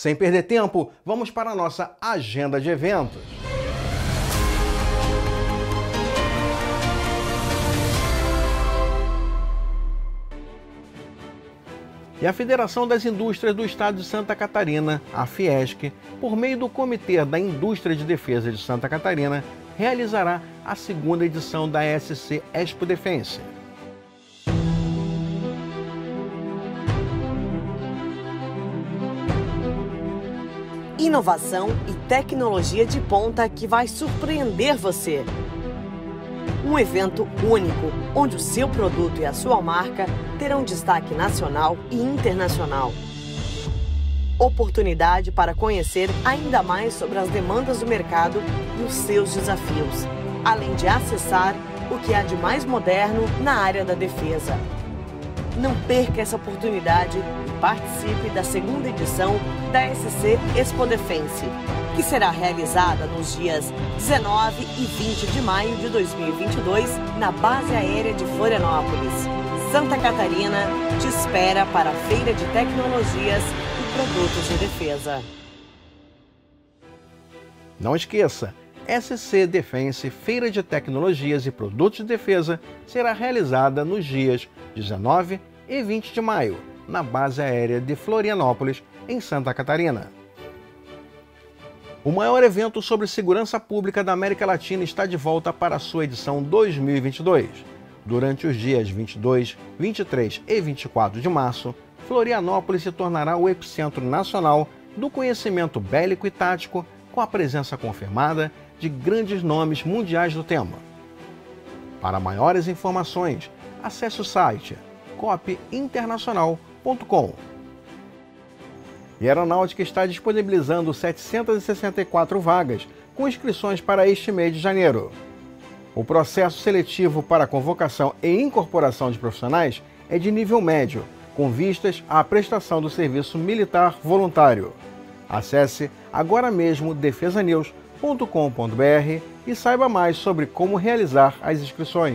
Sem perder tempo, vamos para a nossa agenda de eventos. E a Federação das Indústrias do Estado de Santa Catarina, a Fiesc, por meio do Comitê da Indústria de Defesa de Santa Catarina, realizará a segunda edição da SC Expo Defense. Inovação e tecnologia de ponta que vai surpreender você. Um evento único, onde o seu produto e a sua marca terão destaque nacional e internacional. Oportunidade para conhecer ainda mais sobre as demandas do mercado e os seus desafios, além de acessar o que há de mais moderno na área da defesa. Não perca essa oportunidade e participe da segunda edição da SC Expo Defense, que será realizada nos dias 19 e 20 de maio de 2022 na Base Aérea de Florianópolis. Santa Catarina te espera para a Feira de Tecnologias e Produtos de Defesa. Não esqueça, SC Defense Feira de Tecnologias e Produtos de Defesa será realizada nos dias 19 e 20 de maio, na Base Aérea de Florianópolis, em Santa Catarina. O maior evento sobre segurança pública da América Latina está de volta para a sua edição 2022. Durante os dias 22, 23 e 24 de março, Florianópolis se tornará o epicentro nacional do conhecimento bélico e tático, com a presença confirmada de grandes nomes mundiais do tema. Para maiores informações, acesse o site copinternacional.com. E a Aeronáutica está disponibilizando 764 vagas com inscrições para este mês de janeiro. O processo seletivo para convocação e incorporação de profissionais é de nível médio, com vistas à prestação do serviço militar voluntário. Acesse agora mesmo defesanews.com.br e saiba mais sobre como realizar as inscrições.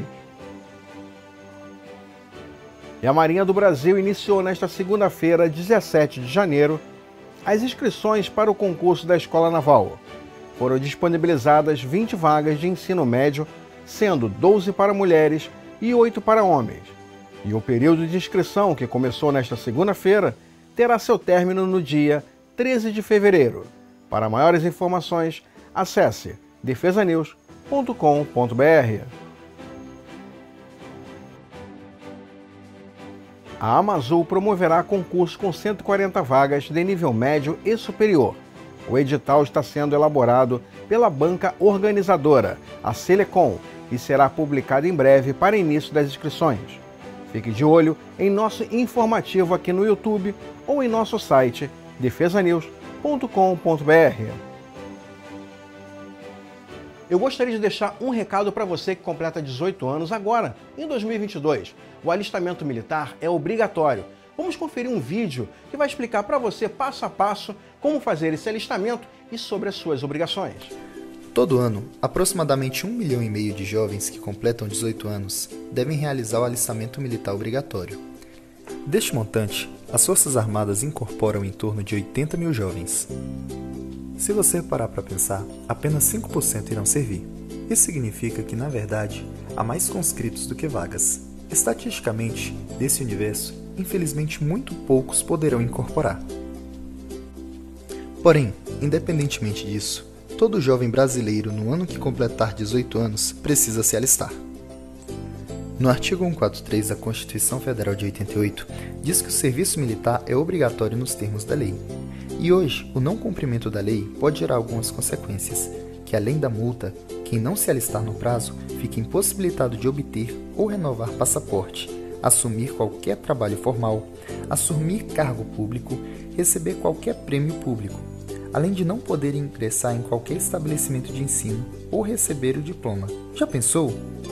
E a Marinha do Brasil iniciou nesta segunda-feira, 17 de janeiro, as inscrições para o concurso da Escola Naval. Foram disponibilizadas 20 vagas de ensino médio, sendo 12 para mulheres e 8 para homens. E o período de inscrição, que começou nesta segunda-feira, terá seu término no dia 13 de fevereiro. Para maiores informações, acesse defesanews.com.br. A Amazul promoverá concurso com 140 vagas de nível médio e superior. O edital está sendo elaborado pela banca organizadora, a Celecom, e será publicado em breve para início das inscrições. Fique de olho em nosso informativo aqui no YouTube ou em nosso site defesanews.com.br. Eu gostaria de deixar um recado para você que completa 18 anos agora, em 2022. O alistamento militar é obrigatório. Vamos conferir um vídeo que vai explicar para você passo a passo como fazer esse alistamento e sobre as suas obrigações. Todo ano, aproximadamente 1,5 milhão de jovens que completam 18 anos devem realizar o alistamento militar obrigatório. Deste montante, as Forças Armadas incorporam em torno de 80 mil jovens. Se você parar para pensar, apenas 5% irão servir. Isso significa que, na verdade, há mais conscritos do que vagas. Estatisticamente, desse universo, infelizmente muito poucos poderão incorporar. Porém, independentemente disso, todo jovem brasileiro no ano que completar 18 anos precisa se alistar. No artigo 143 da Constituição Federal de 88, diz que o serviço militar é obrigatório nos termos da lei. E hoje, o não cumprimento da lei pode gerar algumas consequências, que além da multa, quem não se alistar no prazo fica impossibilitado de obter ou renovar passaporte, assumir qualquer trabalho formal, assumir cargo público, receber qualquer prêmio público, além de não poder ingressar em qualquer estabelecimento de ensino ou receber o diploma. Já pensou?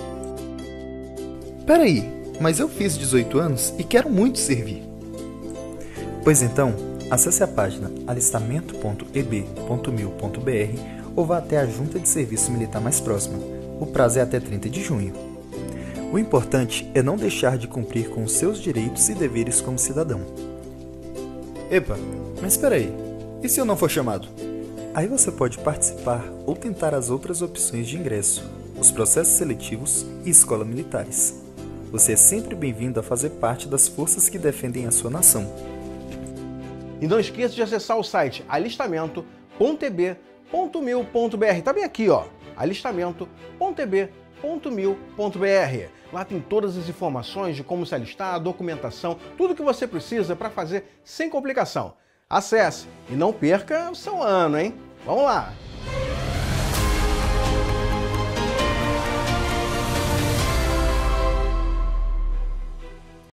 Peraí, mas eu fiz 18 anos e quero muito servir. Pois então, acesse a página alistamento.eb.mil.br ou vá até a Junta de Serviço Militar mais próxima. O prazo é até 30 de junho. O importante é não deixar de cumprir com os seus direitos e deveres como cidadão. Epa, mas espera aí, E se eu não for chamado? Aí você pode participar ou tentar as outras opções de ingresso, os processos seletivos e escola militares. Você é sempre bem-vindo a fazer parte das forças que defendem a sua nação. E não esqueça de acessar o site alistamento.tb.mil.br. Tá bem aqui, ó, alistamento.tb.mil.br. Lá tem todas as informações de como se alistar, a documentação, tudo que você precisa para fazer sem complicação. Acesse e não perca o seu ano, hein? Vamos lá!